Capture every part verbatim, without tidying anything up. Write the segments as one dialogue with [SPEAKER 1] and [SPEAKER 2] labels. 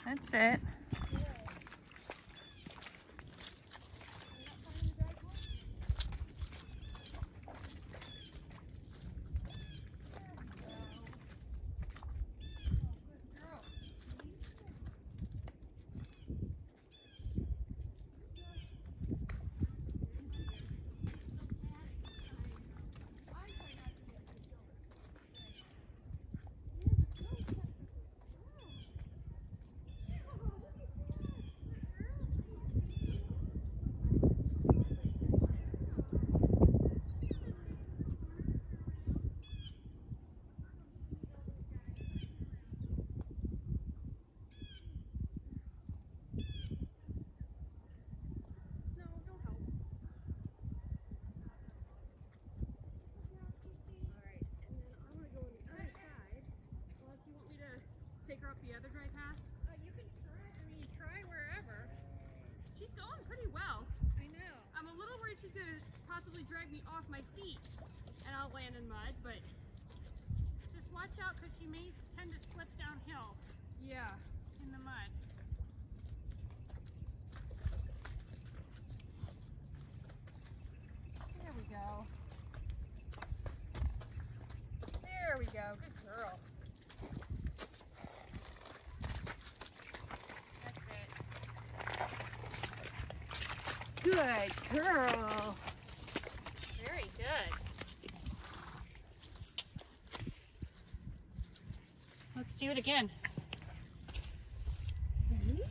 [SPEAKER 1] That's it.
[SPEAKER 2] Take her up the other dry path? Uh, you can try, I mean, try wherever. She's going pretty well. I know. I'm a little worried she's gonna possibly drag me off my feet and I'll land in mud, but just watch out because she may tend to slip downhill. Yeah. In the mud. There we go. There we go. Good girl. Good girl. Very good. Let's do it again. Ready?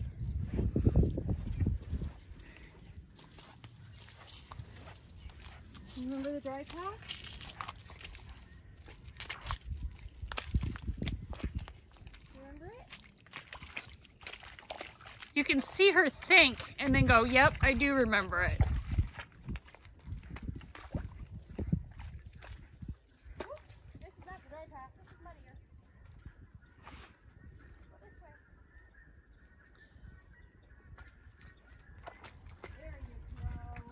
[SPEAKER 2] Remember the dry path? Remember it?
[SPEAKER 1] You can see her think and then go, yep, I do remember it.
[SPEAKER 2] Ooh, this is not the dry path. This is muddier. Go this way. There you go.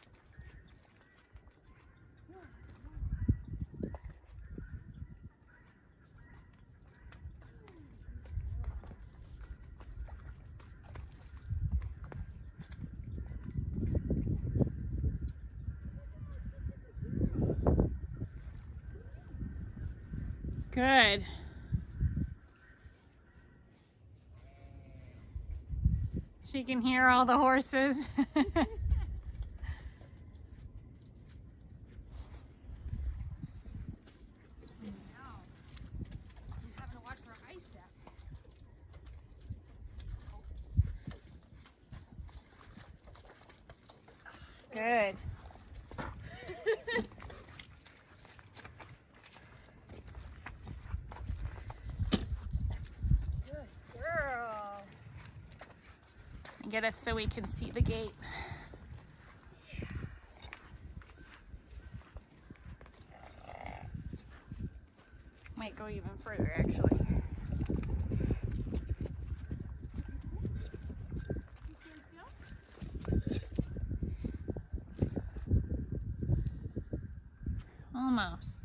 [SPEAKER 1] Good. She can hear all the horses. Good.
[SPEAKER 2] Good girl.
[SPEAKER 1] Get us so we can see the gate.
[SPEAKER 2] Yeah.
[SPEAKER 1] Might go even further, actually. Almost.